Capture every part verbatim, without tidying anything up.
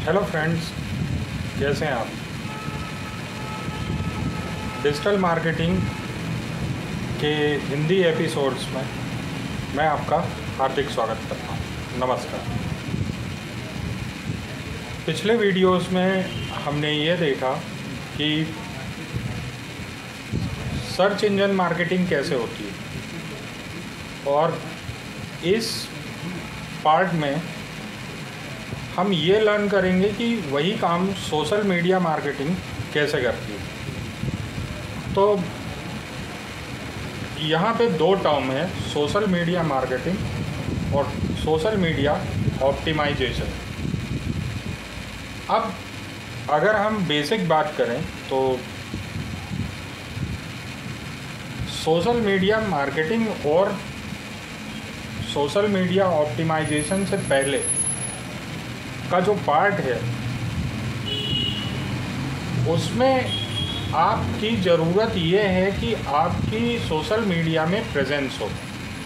Hello friends, कैसे हैं आप। डिजिटल मार्केटिंग के हिंदी एपिसोड्स में मैं आपका हार्दिक स्वागत करता हूं। नमस्कार। पिछले वीडियोस में हमने ये देखा कि सर्च इंजन मार्केटिंग कैसे होती है, और इस पार्ट में हम ये लर्न करेंगे कि वही काम सोशल मीडिया मार्केटिंग कैसे करती है। तो यहाँ पे दो टर्म है, सोशल मीडिया मार्केटिंग और सोशल मीडिया ऑप्टिमाइजेशन। अब अगर हम बेसिक बात करें तो सोशल मीडिया मार्केटिंग और सोशल मीडिया ऑप्टिमाइजेशन से पहले का जो पार्ट है उसमें आपकी ज़रूरत ये है कि आपकी सोशल मीडिया में प्रेजेंस हो।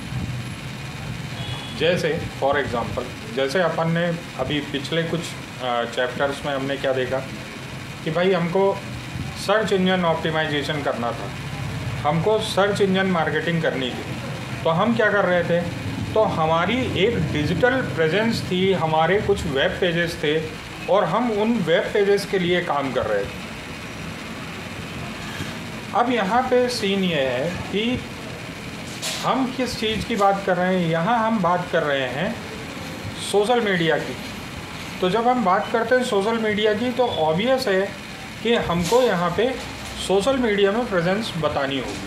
जैसे फॉर एग्ज़ाम्पल, जैसे अपन ने अभी पिछले कुछ चैप्टर्स में हमने क्या देखा कि भाई हमको सर्च इंजन ऑप्टिमाइजेशन करना था, हमको सर्च इंजन मार्केटिंग करनी थी। तो हम क्या कर रहे थे, तो हमारी एक डिजिटल प्रेजेंस थी, हमारे कुछ वेब पेजेस थे और हम उन वेब पेजेस के लिए काम कर रहे थे। अब यहाँ पे सीन ये है कि हम किस चीज़ की बात कर रहे हैं। यहाँ हम बात कर रहे हैं सोशल मीडिया की। तो जब हम बात करते हैं सोशल मीडिया की तो ऑब्वियस है कि हमको यहाँ पे सोशल मीडिया में प्रेजेंस बतानी होगी।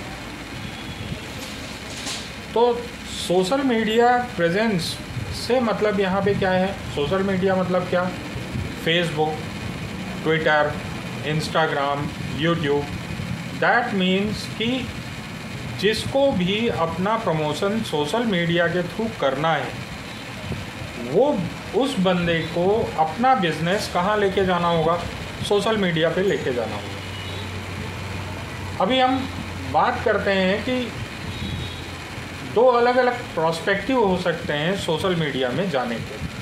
तो सोशल मीडिया प्रेजेंस से मतलब यहाँ पे क्या है, सोशल मीडिया मतलब क्या, Facebook, Twitter, Instagram, YouTube. That means कि जिसको भी अपना प्रमोशन सोशल मीडिया के थ्रू करना है, वो उस बंदे को अपना बिजनेस कहाँ लेके जाना होगा, सोशल मीडिया पे लेके जाना होगा। अभी हम बात करते हैं कि दो अलग अलग प्रोस्पेक्टिव हो सकते हैं सोशल मीडिया में जाने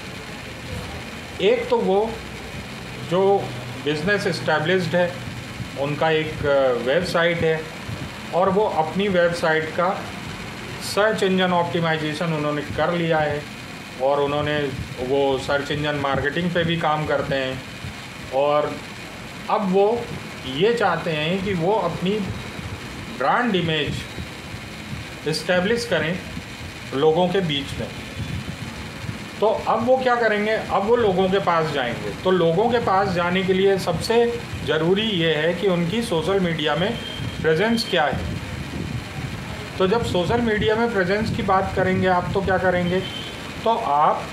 के। एक तो वो जो बिज़नेस इस्टेब्लिश्ड है, उनका एक वेबसाइट है और वो अपनी वेबसाइट का सर्च इंजन ऑप्टिमाइजेशन उन्होंने कर लिया है और उन्होंने वो सर्च इंजन मार्केटिंग पे भी काम करते हैं। और अब वो ये चाहते हैं कि वो अपनी ब्रांड इमेज इस्टेब्लिश करें लोगों के बीच में। तो अब वो क्या करेंगे, अब वो लोगों के पास जाएंगे। तो लोगों के पास जाने के लिए सबसे ज़रूरी ये है कि उनकी सोशल मीडिया में प्रेजेंस क्या है। तो जब सोशल मीडिया में प्रेजेंस की बात करेंगे आप, तो क्या करेंगे, तो आप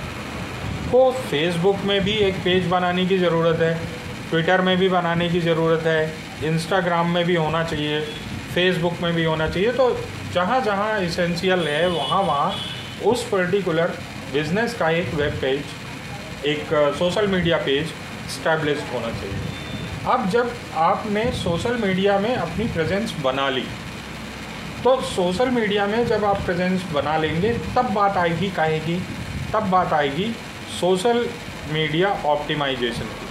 को फेसबुक में भी एक पेज बनाने की ज़रूरत है, ट्विटर में भी बनाने की ज़रूरत है, इंस्टाग्राम में भी होना चाहिए, फेसबुक में भी होना चाहिए। तो जहाँ जहाँ इसेंशियल है वहाँ वहाँ उस पर्टिकुलर बिज़नेस का एक वेब पेज, एक सोशल मीडिया पेज स्टैब्लिश्ड होना चाहिए। अब जब आपने सोशल मीडिया में अपनी प्रेजेंस बना ली, तो सोशल मीडिया में जब आप प्रेजेंस बना लेंगे तब बात आएगी काहे की, तब बात आएगी सोशल मीडिया ऑप्टिमाइजेशन की।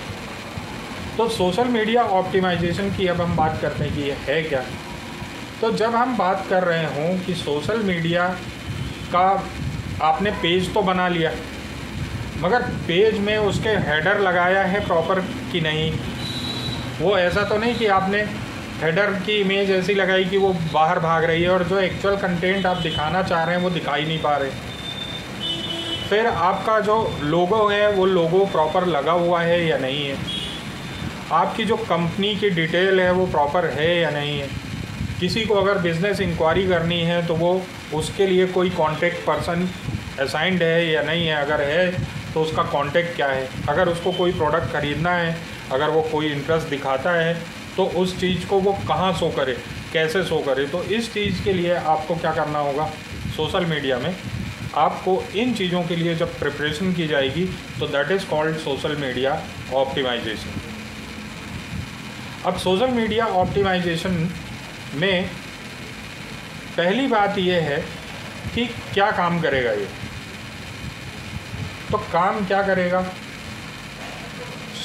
तो सोशल मीडिया ऑप्टिमाइजेशन की अब हम बात करते हैं कि ये है क्या। तो जब हम बात कर रहे हों कि सोशल मीडिया का आपने पेज तो बना लिया, मगर पेज में उसके हेडर लगाया है प्रॉपर कि नहीं। वो ऐसा तो नहीं कि आपने हेडर की इमेज ऐसी लगाई कि वो बाहर भाग रही है और जो एक्चुअल कंटेंट आप दिखाना चाह रहे हैं वो दिखाई नहीं पा रहे। फिर आपका जो लोगो है वो लोगो प्रॉपर लगा हुआ है या नहीं है, आपकी जो कंपनी की डिटेल है वो प्रॉपर है या नहीं है। किसी को अगर बिज़नेस इंक्वायरी करनी है तो वो उसके लिए कोई कांटेक्ट पर्सन असाइंड है या नहीं है, अगर है तो उसका कांटेक्ट क्या है। अगर उसको कोई प्रोडक्ट ख़रीदना है, अगर वो कोई इंटरेस्ट दिखाता है तो उस चीज़ को वो कहाँ शो करे, कैसे शो करे। तो इस चीज़ के लिए आपको क्या करना होगा, सोशल मीडिया में आपको इन चीज़ों के लिए जब प्रिपरेशन की जाएगी तो that is called social media optimisation. अब सोशल मीडिया ऑप्टिमाइजेशन में पहली बात यह है कि क्या काम करेगा ये। तो काम क्या करेगा,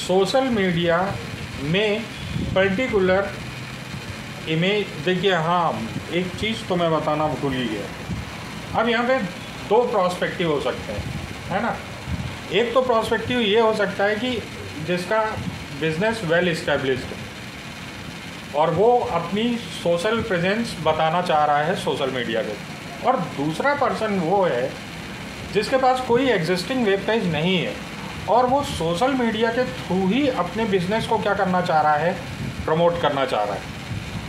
सोशल मीडिया में पर्टिकुलर इमेज, देखिए हाँ एक चीज़ तो मैं बताना भूल ही गया। अब यहाँ पे दो प्रोस्पेक्टिव हो सकते हैं, है ना। एक तो प्रोस्पेक्टिव ये हो सकता है कि जिसका बिजनेस वेल इस्टेब्लिश्ड है और वो अपनी सोशल प्रेजेंस बताना चाह रहा है सोशल मीडिया पे, और दूसरा पर्सन वो है जिसके पास कोई एग्जिस्टिंग वेब पेज नहीं है और वो सोशल मीडिया के थ्रू ही अपने बिजनेस को क्या करना चाह रहा है, प्रमोट करना चाह रहा है।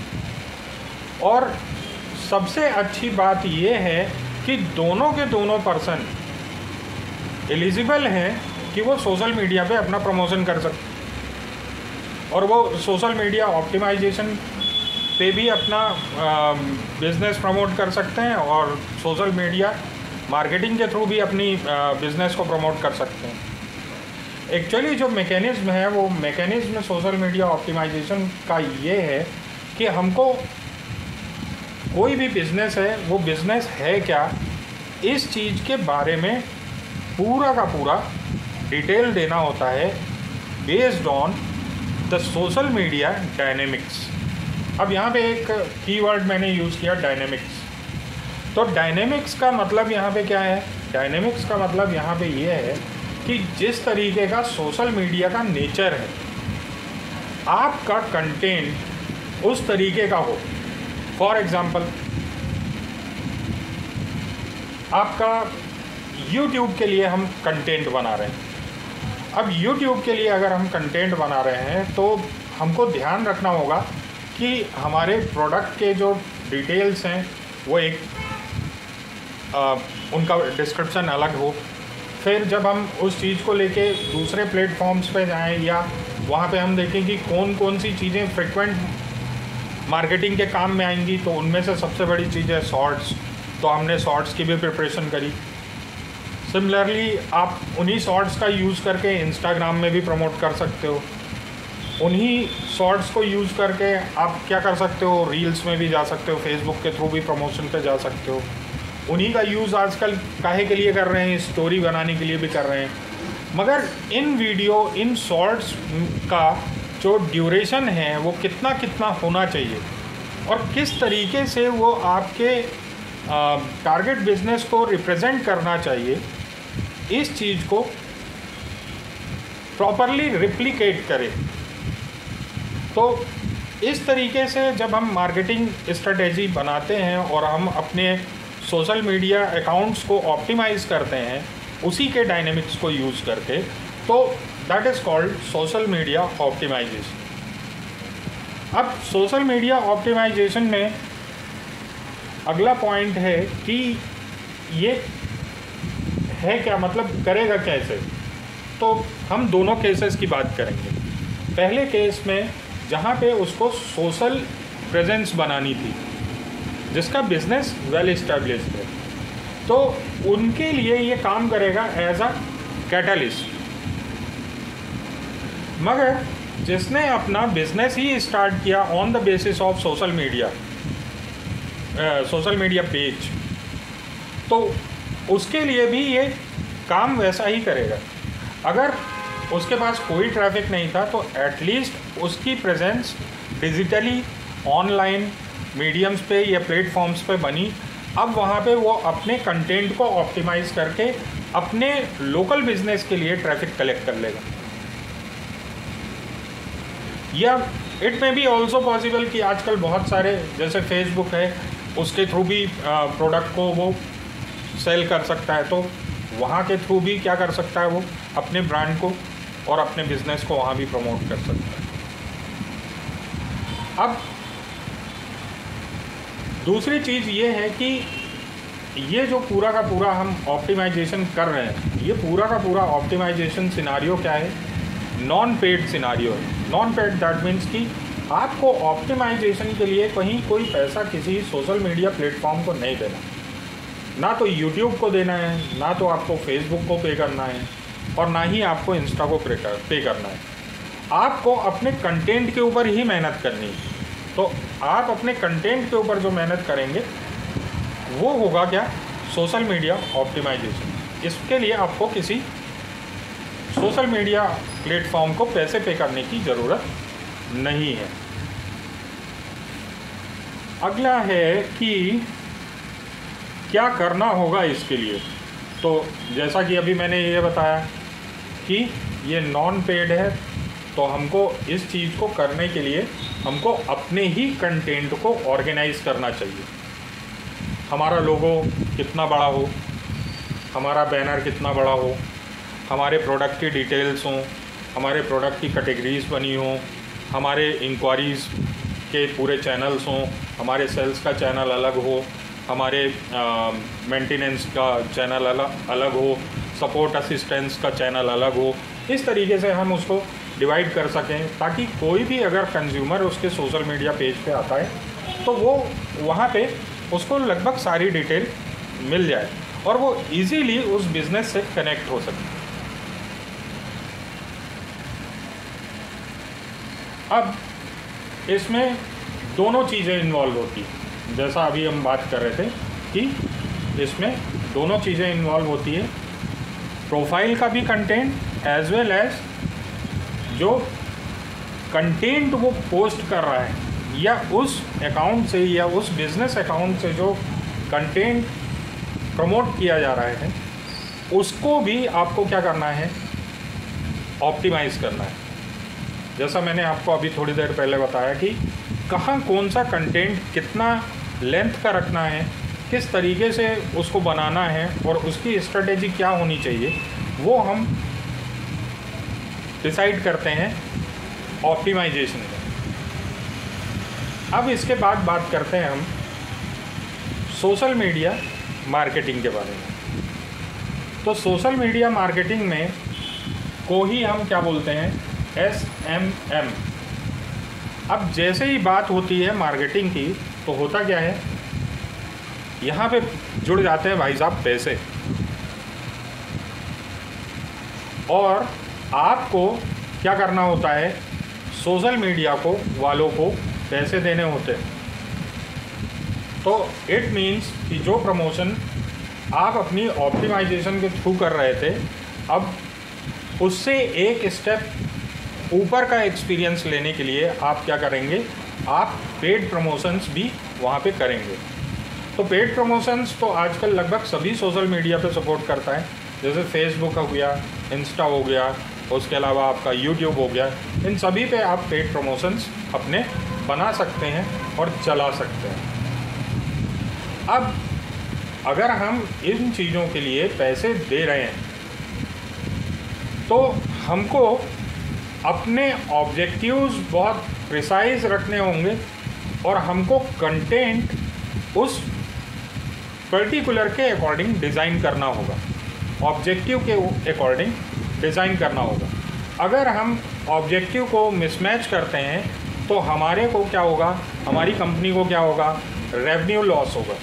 और सबसे अच्छी बात ये है कि दोनों के दोनों पर्सन एलिजिबल हैं कि वो सोशल मीडिया पे अपना प्रमोशन कर सकते और वो सोशल मीडिया ऑप्टिमाइजेशन पे भी अपना बिजनेस प्रमोट कर सकते हैं और सोशल मीडिया मार्केटिंग के थ्रू भी अपनी बिजनेस को प्रमोट कर सकते हैं। एक्चुअली जो मैकेनिज्म है वो मैकेनिज्म सोशल मीडिया ऑप्टिमाइजेशन का ये है कि हमको कोई भी बिज़नेस है वो बिज़नेस है क्या, इस चीज़ के बारे में पूरा का पूरा डिटेल देना होता है based on the social media dynamics. अब यहाँ पे एक कीवर्ड मैंने यूज़ किया डायनेमिक्स। तो डायनेमिक्स का मतलब यहाँ पे क्या है, डायनेमिक्स का मतलब यहाँ पे ये है कि जिस तरीके का सोशल मीडिया का नेचर है, आपका कंटेंट उस तरीके का हो। फॉर एग्ज़ाम्पल, आपका YouTube के लिए हम कंटेंट बना रहे हैं। अब YouTube के लिए अगर हम कंटेंट बना रहे हैं तो हमको ध्यान रखना होगा कि हमारे प्रोडक्ट के जो डिटेल्स हैं वो एक आ, उनका डिस्क्रिप्शन अलग हो। फिर जब हम उस चीज़ को लेके दूसरे प्लेटफॉर्म्स पे जाएं या वहाँ पे हम देखें कि कौन कौन सी चीज़ें फ्रिक्वेंट मार्केटिंग के काम में आएंगी, तो उनमें से सबसे बड़ी चीज़ है शॉर्ट्स। तो हमने शॉर्ट्स की भी प्रिपरेशन करी। सिमिलरली आप उन्हीं शॉर्ट्स का यूज़ करके इंस्टाग्राम में भी प्रमोट कर सकते हो। उन्हीं शॉर्ट्स को यूज़ करके आप क्या कर सकते हो, रील्स में भी जा सकते हो, फेसबुक के थ्रू भी प्रमोशन पे जा सकते हो। उन्हीं का यूज़ आजकल काहे के लिए कर रहे हैं, स्टोरी बनाने के लिए भी कर रहे हैं। मगर इन वीडियो इन शॉर्ट्स का जो ड्यूरेशन है वो कितना कितना होना चाहिए और किस तरीके से वो आपके टारगेट बिजनेस को रिप्रेजेंट करना चाहिए, इस चीज़ को प्रॉपरली रिप्लिकेट करें। तो इस तरीके से जब हम मार्केटिंग स्ट्रेटेजी बनाते हैं और हम अपने सोशल मीडिया अकाउंट्स को ऑप्टिमाइज़ करते हैं उसी के डायनेमिक्स को यूज़ करके, तो that is called social media optimisation. अब सोशल मीडिया ऑप्टिमाइजेशन में अगला पॉइंट है कि ये है क्या, मतलब करेगा कैसे। तो हम दोनों केसेस की बात करेंगे। पहले केस में जहाँ पे उसको सोशल प्रेजेंस बनानी थी, जिसका बिजनेस वेल इस्टेब्लिश्ड है, तो उनके लिए ये काम करेगा एज अ कैटलिस्ट। मगर जिसने अपना बिजनेस ही स्टार्ट किया on the basis of social media social media page, तो उसके लिए भी ये काम वैसा ही करेगा। अगर उसके पास कोई ट्रैफिक नहीं था तो एटलीस्ट उसकी प्रेजेंस डिजिटली ऑनलाइन मीडियम्स पे या प्लेटफॉर्म्स पे बनी। अब वहाँ पे वो अपने कंटेंट को ऑप्टिमाइज़ करके अपने लोकल बिजनेस के लिए ट्रैफिक कलेक्ट कर लेगा। या it may be also possible कि आजकल बहुत सारे जैसे फेसबुक है उसके थ्रू भी प्रोडक्ट को वो सेल कर सकता है, तो वहाँ के थ्रू भी क्या कर सकता है, वो अपने ब्रांड को और अपने बिजनेस को वहाँ भी प्रमोट कर सकता है। अब दूसरी चीज़ ये है कि ये जो पूरा का पूरा हम ऑप्टिमाइजेशन कर रहे हैं, ये पूरा का पूरा ऑप्टिमाइजेशन सिनारियो क्या है, नॉन पेड सिनारियो है। नॉन पेड दैट मीन्स कि आपको ऑप्टिमाइजेशन के लिए कहीं कोई पैसा किसी सोशल मीडिया प्लेटफॉर्म को नहीं देना, ना तो यूट्यूब को देना है, ना तो आपको फेसबुक को पे करना है, और ना ही आपको इंस्टा को पे कर पे करना है। आपको अपने कंटेंट के ऊपर ही मेहनत करनी है। तो आप अपने कंटेंट के ऊपर जो मेहनत करेंगे वो होगा क्या, सोशल मीडिया ऑप्टिमाइजेशन। इसके लिए आपको किसी सोशल मीडिया प्लेटफॉर्म को पैसे पे करने की ज़रूरत नहीं है। अगला है कि क्या करना होगा इसके लिए। तो जैसा कि अभी मैंने ये बताया कि ये नॉन पेड है, तो हमको इस चीज़ को करने के लिए हमको अपने ही कंटेंट को ऑर्गेनाइज करना चाहिए। हमारा लोगो कितना बड़ा हो, हमारा बैनर कितना बड़ा हो, हमारे प्रोडक्ट की डिटेल्स हों, हमारे प्रोडक्ट की कैटेगरीज बनी हों, हमारे इंक्वायरीज़ के पूरे चैनल्स हों, हमारे सेल्स का चैनल अलग हो, हमारे मेंटेनेंस का चैनल अलग अलग हो, सपोर्ट असिस्टेंस का चैनल अलग हो। इस तरीके से हम उसको डिवाइड कर सकें ताकि कोई भी अगर कंज्यूमर उसके सोशल मीडिया पेज पे आता है तो वो वहाँ पे उसको लगभग सारी डिटेल मिल जाए और वो इजीली उस बिज़नेस से कनेक्ट हो सके। अब इसमें दोनों चीज़ें इन्वॉल्व होती हैं, जैसा अभी हम बात कर रहे थे कि इसमें दोनों चीज़ें इन्वॉल्व होती है, प्रोफाइल का भी कंटेंट एज वेल एज जो कंटेंट वो पोस्ट कर रहा है या उस अकाउंट से या उस बिज़नेस अकाउंट से जो कंटेंट प्रमोट किया जा रहा है उसको भी आपको क्या करना है, ऑप्टिमाइज़ करना है। जैसा मैंने आपको अभी थोड़ी देर पहले बताया कि कहाँ कौन सा कंटेंट कितना लेंथ का रखना है, किस तरीके से उसको बनाना है और उसकी स्ट्रेटेजी क्या होनी चाहिए, वो हम डिसाइड करते हैं ऑप्टिमाइजेशन में। अब इसके बाद बात करते हैं हम सोशल मीडिया मार्केटिंग के बारे में। तो सोशल मीडिया मार्केटिंग में को ही हम क्या बोलते हैं, एस एम एम। अब जैसे ही बात होती है मार्केटिंग की तो होता क्या है, यहाँ पे जुड़ जाते हैं भाई साहब पैसे, और आपको क्या करना होता है, सोशल मीडिया को वालों को पैसे देने होते हैं। तो इट मीन्स कि जो प्रमोशन आप अपनी ऑप्टिमाइजेशन के थ्रू कर रहे थे, अब उससे एक स्टेप ऊपर का एक्सपीरियंस लेने के लिए आप क्या करेंगे, आप पेड प्रमोशंस भी वहाँ पे करेंगे। तो पेड प्रमोशंस तो आजकल लगभग सभी सोशल मीडिया पे सपोर्ट करता है, जैसे फेसबुक हो गया, इंस्टा हो गया, उसके अलावा आपका यूट्यूब हो गया। इन सभी पे आप पेड प्रमोशंस अपने बना सकते हैं और चला सकते हैं। अब अगर हम इन चीज़ों के लिए पैसे दे रहे हैं तो हमको अपने ऑब्जेक्टिव्स बहुत प्रिसाइज रखने होंगे और हमको कंटेंट उस पर्टिकुलर के अकॉर्डिंग डिज़ाइन करना होगा, ऑब्जेक्टिव के अकॉर्डिंग डिज़ाइन करना होगा। अगर हम ऑब्जेक्टिव को मिसमैच करते हैं तो हमारे को क्या होगा, हमारी कंपनी को क्या होगा, रेवेन्यू लॉस होगा।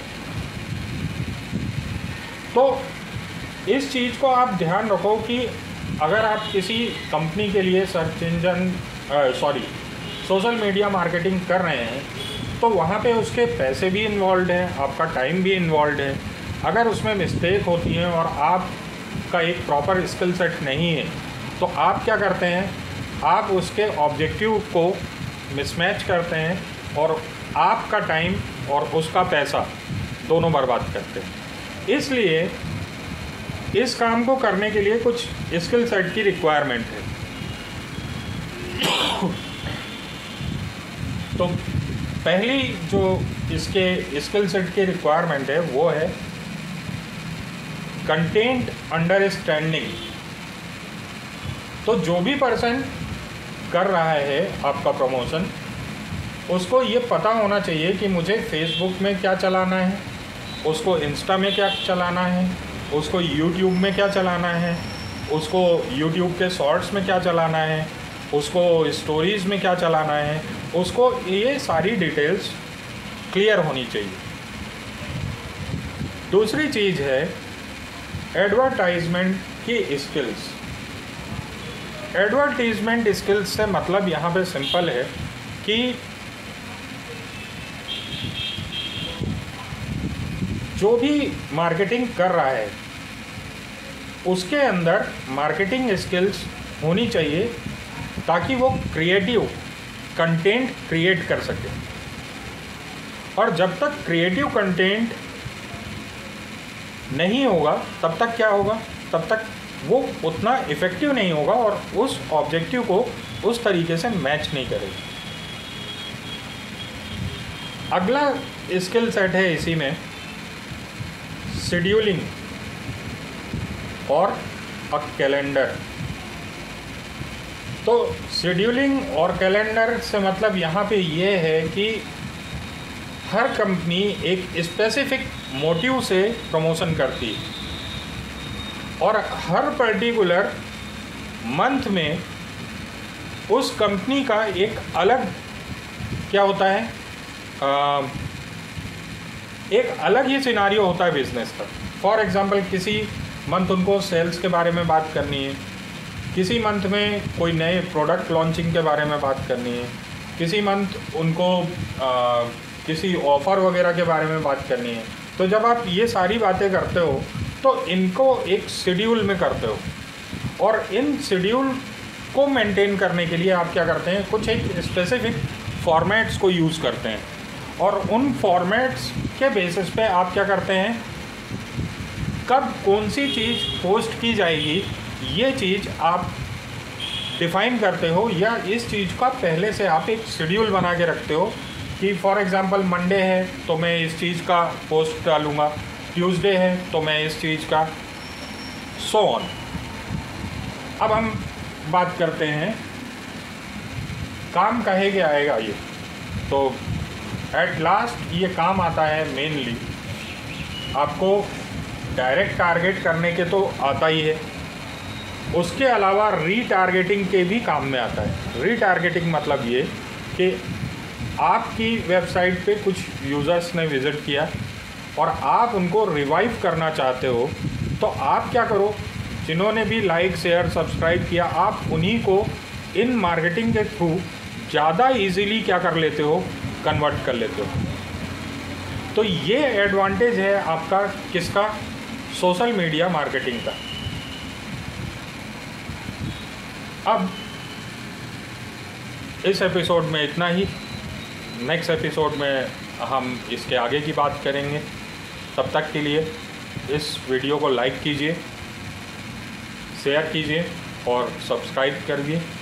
तो इस चीज़ को आप ध्यान रखो कि अगर आप किसी कंपनी के लिए search engine sorry social media marketing कर रहे हैं तो वहाँ पे उसके पैसे भी इन्वॉल्व हैं, आपका टाइम भी इन्वॉल्व है। अगर उसमें मिस्टेक होती है और आपका एक प्रॉपर स्किल सेट नहीं है तो आप क्या करते हैं, आप उसके ऑब्जेक्टिव को मिसमैच करते हैं और आपका टाइम और उसका पैसा दोनों बर्बाद करते हैं। इसलिए इस काम को करने के लिए कुछ स्किल सेट की रिक्वायरमेंट है। तो पहली जो इसके स्किल सेट की रिक्वायरमेंट है वो है कंटेंट अंडरस्टैंडिंग। तो जो भी पर्सन कर रहा है आपका प्रमोशन, उसको ये पता होना चाहिए कि मुझे फेसबुक में क्या चलाना है, उसको इंस्टा में क्या चलाना है, उसको यूट्यूब में क्या चलाना है, उसको यूट्यूब के शॉर्ट्स में क्या चलाना है, उसको स्टोरीज़ में क्या चलाना है, उसको ये सारी डिटेल्स क्लियर होनी चाहिए। दूसरी चीज़ है एडवर्टाइजमेंट की स्किल्स। एडवर्टीज़मेंट स्किल्स से मतलब यहाँ पे सिंपल है कि जो भी मार्केटिंग कर रहा है उसके अंदर मार्केटिंग स्किल्स होनी चाहिए ताकि वो क्रिएटिव कंटेंट क्रिएट कर सके। और जब तक क्रिएटिव कंटेंट नहीं होगा तब तक क्या होगा, तब तक वो उतना इफ़ेक्टिव नहीं होगा और उस ऑब्जेक्टिव को उस तरीके से मैच नहीं करेगा। अगला स्किल सेट है इसी में शेड्यूलिंग और अ कैलेंडर। तो शेड्यूलिंग और कैलेंडर से मतलब यहाँ पे ये है कि हर कंपनी एक स्पेसिफिक मोटिव से प्रमोशन करती है और हर पर्टिकुलर मंथ में उस कंपनी का एक अलग क्या होता है, आ, एक अलग ही सिनारियो होता है बिजनेस का। फॉर एग्जांपल किसी मंथ उनको सेल्स के बारे में बात करनी है, किसी मंथ में कोई नए प्रोडक्ट लॉन्चिंग के बारे में बात करनी है, किसी मंथ उनको आ, किसी ऑफ़र वगैरह के बारे में बात करनी है। तो जब आप ये सारी बातें करते हो तो इनको एक शेड्यूल में करते हो और इन शेड्यूल को मेंटेन करने के लिए आप क्या करते हैं, कुछ एक स्पेसिफिक फॉर्मेट्स को यूज़ करते हैं और उन फॉर्मेट्स के बेसिस पे आप क्या करते हैं, कब कौन सी चीज़ पोस्ट की जाएगी ये चीज़ आप डिफ़ाइन करते हो या इस चीज़ का पहले से आप एक शेड्यूल बना के रखते हो कि फॉर एग्ज़ाम्पल मंडे है तो मैं इस चीज़ का पोस्ट डालूँगा, ट्यूसडे है तो मैं इस चीज़ का, सो ऑन। अब हम बात करते हैं काम कहे के आएगा ये, तो एट लास्ट ये काम आता है मेनली आपको डायरेक्ट टारगेट करने के तो आता ही है, उसके अलावा रीटारगेटिंग के भी काम में आता है। रीटारगेटिंग मतलब ये कि आपकी वेबसाइट पे कुछ यूज़र्स ने विज़िट किया और आप उनको रिवाइव करना चाहते हो, तो आप क्या करो, जिन्होंने भी लाइक शेयर सब्सक्राइब किया आप उन्हीं को इन मार्केटिंग के थ्रू ज़्यादा इजीली क्या कर लेते हो, कन्वर्ट कर लेते हो। तो ये एडवांटेज है आपका किसका, सोशल मीडिया मार्केटिंग का। अब इस एपिसोड में इतना ही, नेक्स्ट एपिसोड में हम इसके आगे की बात करेंगे। तब तक के लिए इस वीडियो को लाइक कीजिए, शेयर कीजिए और सब्सक्राइब करिए।